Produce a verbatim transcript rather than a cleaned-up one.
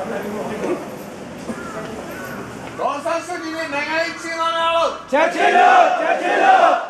ဒေါ်ဆန်းစုကြည်နဲ့နိုင်ငံရေးချင်းသားများလို့ချက်ချင်းလို့ချက်ချင်းလို့